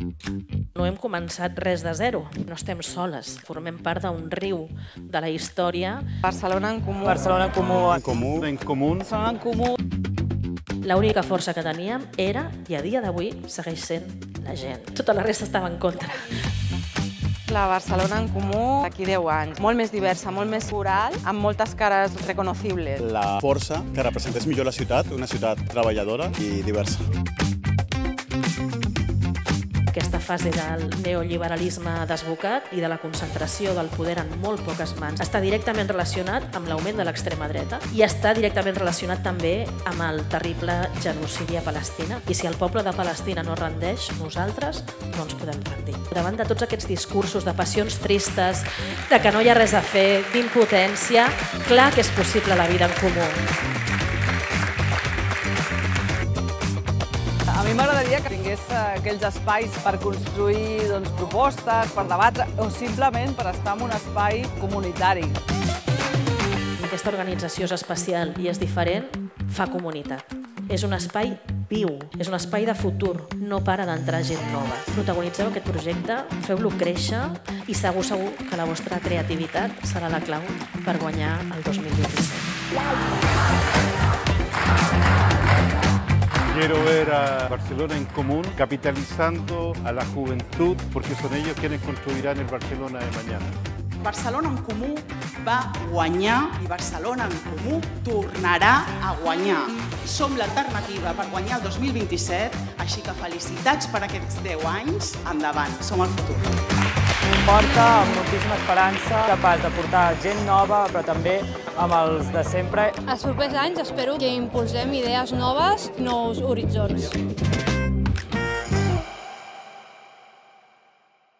No hem començat res de zero, no estem soles, formem part d'un riu de la història. Barcelona en Comú. Barcelona en Comú. En comú. En comú. Barcelona en Comú. L'única força que teníem era, i a dia d'avui segueix sent, la gent. Tota la resta estava en contra. La Barcelona en Comú d'aquí 10 anys. Molt més diversa, molt més plural, amb moltes cares reconocibles. La força que representés millor la ciutat, una ciutat treballadora i diversa. Aquesta fase del neoliberalisme desbocat i de la concentració del poder en molt poques mans està directament relacionat amb l'augment de l'extrema dreta i està directament relacionat també amb el terrible genocidi a Palestina. I si el poble de Palestina no rendeix, nosaltres no ens podem rendir. Davant de tots aquests discursos de passions tristes, de que no hi ha res a fer, d'impotència, clar que és possible la vida en comú. A mi m'agradaria que tingués aquells espais per construir propostes, per debatre o simplement per estar en un espai comunitari. Aquesta organització és especial i és diferent, fa comunitat. És un espai viu, és un espai de futur, no para d'entrar gent nova. Protagonitzeu aquest projecte, feu-lo créixer i segur que la vostra creativitat serà la clau per guanyar el 2027. Quiero ver a Barcelona en Común capitalizando a la juventud porque son ellos quienes construirán el Barcelona de mañana. Barcelona en Comú va guanyar i Barcelona en Comú tornarà a guanyar. Som l'alternativa per guanyar el 2027, així que felicitats per aquests 10 anys. Endavant, som el futur. Porta amb moltíssima esperança, capaç de portar gent nova, però també amb els de sempre. Els propers anys espero que impulsem idees noves, nous horitzons.